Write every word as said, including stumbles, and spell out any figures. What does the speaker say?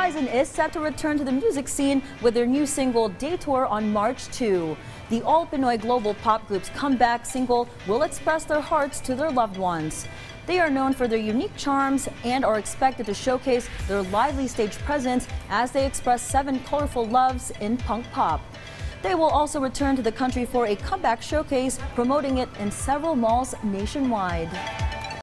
Horizon is set to return to the music scene with their new single Daytour on March second. The all-Pinoy global pop group's comeback single will express their hearts to their loved ones. They are known for their unique charms and are expected to showcase their lively stage presence as they express seven colorful loves in punk pop. They will also return to the country for a comeback showcase, promoting it in several malls nationwide.